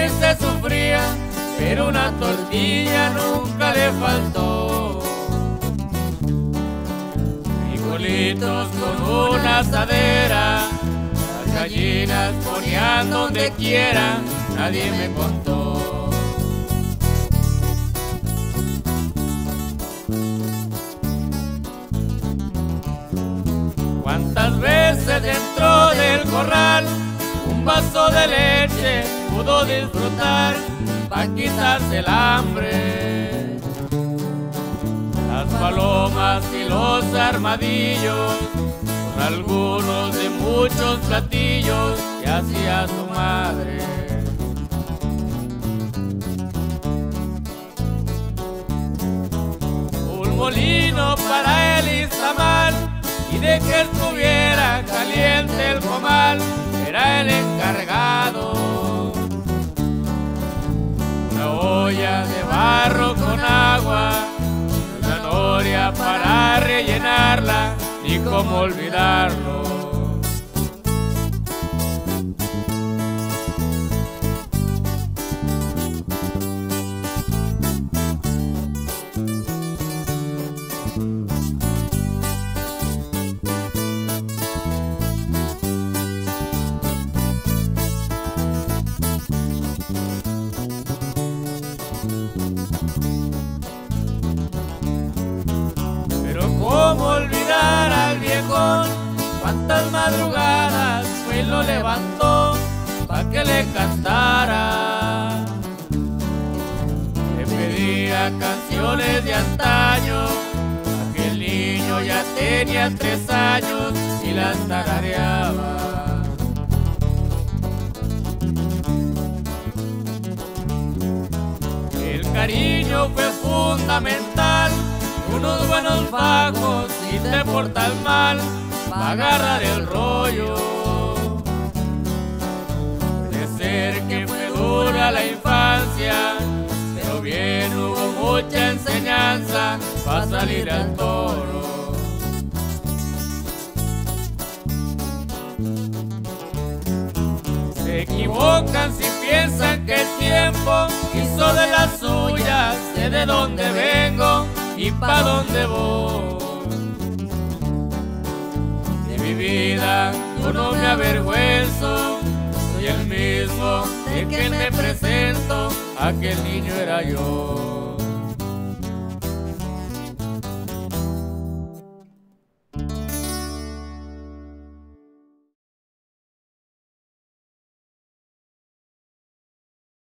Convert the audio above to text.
veces sufría, pero una tortilla nunca le faltó. Frijolitos con una asadera, las gallinas ponían donde quiera, nadie me contó. ¿Cuántas veces dentro del corral un vaso de leche pudo disfrutar para quitarse el hambre? Las palomas y los armadillos son algunos de muchos platillos que hacía su madre. Un molino para el Izamal, y de que estuviera caliente el comal era el encargado. Una olla de barro con agua, una noria para rellenarla, ni cómo olvidarlo. ¿Cómo olvidar al viejón? Cuántas madrugadas fue y lo levantó pa' que le cantara. Le pedía canciones de antaño, aquel niño ya tenía 3 años y las tarareaba. El cariño fue fundamental, unos buenos bajos si te portas mal, va a agarrar el rollo. Puede ser que fue dura la infancia, pero bien hubo mucha enseñanza para salir al toro. Se equivocan si piensan que el tiempo hizo de las suyas, sé de dónde vengo y pa' dónde voy. De mi vida yo no me avergüenzo, soy el mismo de que me presento, aquel niño era yo.